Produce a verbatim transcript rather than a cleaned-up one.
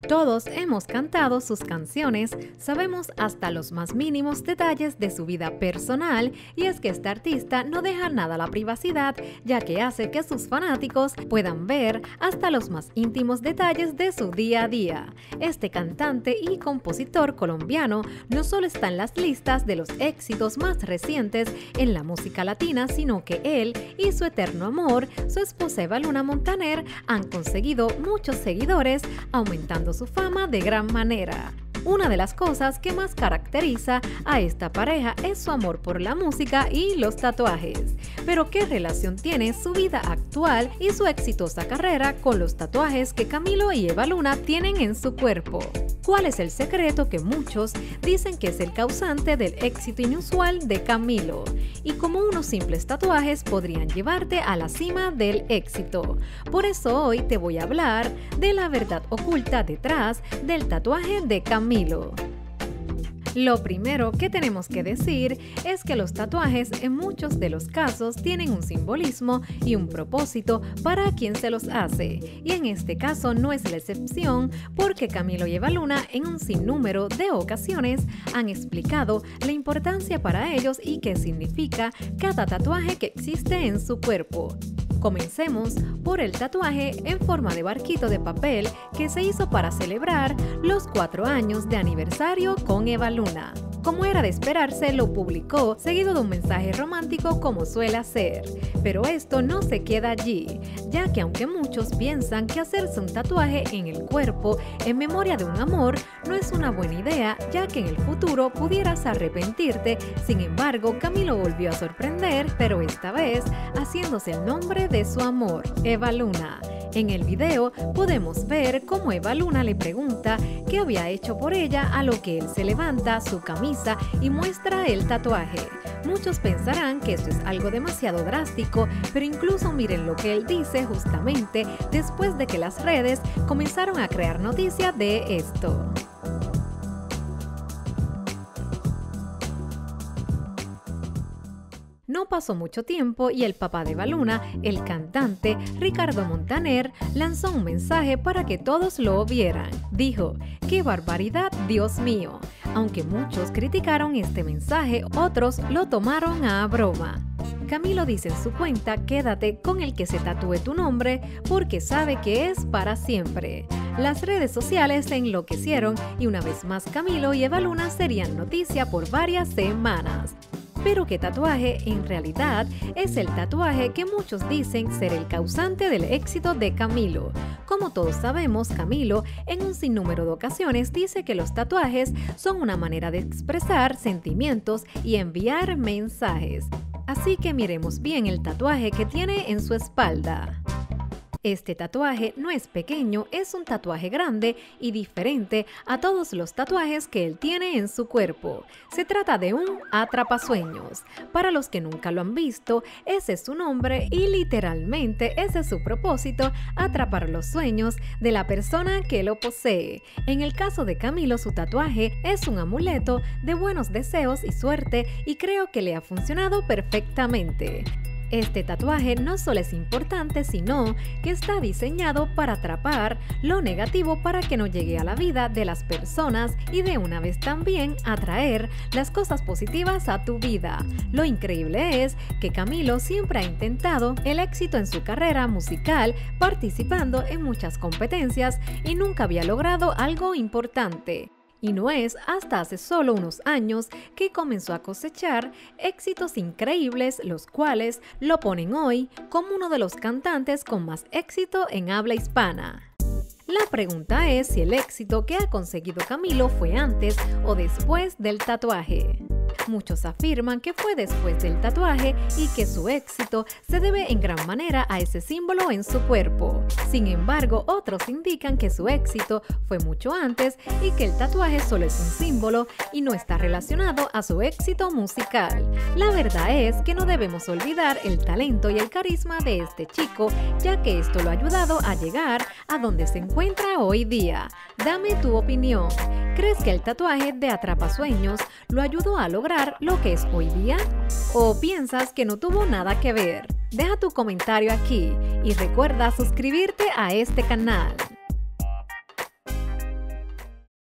Todos hemos cantado sus canciones, sabemos hasta los más mínimos detalles de su vida personal, y es que este artista no deja nada a la privacidad, ya que hace que sus fanáticos puedan ver hasta los más íntimos detalles de su día a día. Este cantante y compositor colombiano no solo está en las listas de los éxitos más recientes en la música latina, sino que él y su eterno amor, su esposa Eva Luna Montaner, han conseguido muchos seguidores, aumentando su fama de gran manera. Una de las cosas que más caracteriza a esta pareja es su amor por la música y los tatuajes. Pero ¿qué relación tiene su vida actual y su exitosa carrera con los tatuajes que Camilo y Eva Luna tienen en su cuerpo? ¿Cuál es el secreto que muchos dicen que es el causante del éxito inusual de Camilo? Y cómo unos simples tatuajes podrían llevarte a la cima del éxito. Por eso hoy te voy a hablar de la verdad oculta detrás del tatuaje de Camilo. Lo primero que tenemos que decir es que los tatuajes en muchos de los casos tienen un simbolismo y un propósito para quien se los hace, y en este caso no es la excepción, porque Camilo y Eva Luna en un sinnúmero de ocasiones han explicado la importancia para ellos y qué significa cada tatuaje que existe en su cuerpo. Comencemos por el tatuaje en forma de barquito de papel que se hizo para celebrar los cuatro años de aniversario con Eva Luna. Como era de esperarse, lo publicó seguido de un mensaje romántico como suele hacer. Pero esto no se queda allí, ya que aunque muchos piensan que hacerse un tatuaje en el cuerpo en memoria de un amor no es una buena idea, ya que en el futuro pudieras arrepentirte, sin embargo Camilo volvió a sorprender, pero esta vez haciéndose el nombre de su amor, Eva Luna. En el video podemos ver cómo Eva Luna le pregunta qué había hecho por ella, a lo que él se levanta su camisa y muestra el tatuaje. Muchos pensarán que esto es algo demasiado drástico, pero incluso miren lo que él dice justamente después de que las redes comenzaron a crear noticias de esto. No pasó mucho tiempo y el papá de Eva Luna, el cantante Ricardo Montaner, lanzó un mensaje para que todos lo vieran. Dijo: ¡qué barbaridad, Dios mío! Aunque muchos criticaron este mensaje, otros lo tomaron a broma. Camilo dice en su cuenta: quédate con el que se tatúe tu nombre porque sabe que es para siempre. Las redes sociales se enloquecieron y una vez más Camilo y Eva Luna serían noticia por varias semanas. Pero ¿qué tatuaje en realidad es el tatuaje que muchos dicen ser el causante del éxito de Camilo? Como todos sabemos, Camilo en un sinnúmero de ocasiones dice que los tatuajes son una manera de expresar sentimientos y enviar mensajes. Así que miremos bien el tatuaje que tiene en su espalda. Este tatuaje no es pequeño, es un tatuaje grande y diferente a todos los tatuajes que él tiene en su cuerpo. Se trata de un atrapasueños. Para los que nunca lo han visto, ese es su nombre y literalmente ese es su propósito: atrapar los sueños de la persona que lo posee. En el caso de Camilo, su tatuaje es un amuleto de buenos deseos y suerte, y creo que le ha funcionado perfectamente. Este tatuaje no solo es importante, sino que está diseñado para atrapar lo negativo para que no llegue a la vida de las personas y de una vez también atraer las cosas positivas a tu vida. Lo increíble es que Camilo siempre ha intentado el éxito en su carrera musical, participando en muchas competencias, y nunca había logrado algo importante. Y no es hasta hace solo unos años que comenzó a cosechar éxitos increíbles, los cuales lo ponen hoy como uno de los cantantes con más éxito en habla hispana. La pregunta es si el éxito que ha conseguido Camilo fue antes o después del tatuaje. Muchos afirman que fue después del tatuaje y que su éxito se debe en gran manera a ese símbolo en su cuerpo. Sin embargo, otros indican que su éxito fue mucho antes y que el tatuaje solo es un símbolo y no está relacionado a su éxito musical. La verdad es que no debemos olvidar el talento y el carisma de este chico, ya que esto lo ha ayudado a llegar a donde se encuentra hoy día. Dame tu opinión. ¿Crees que el tatuaje de Atrapasueños lo ayudó a lograr lo que es hoy día? ¿O piensas que no tuvo nada que ver? Deja tu comentario aquí y recuerda suscribirte a este canal.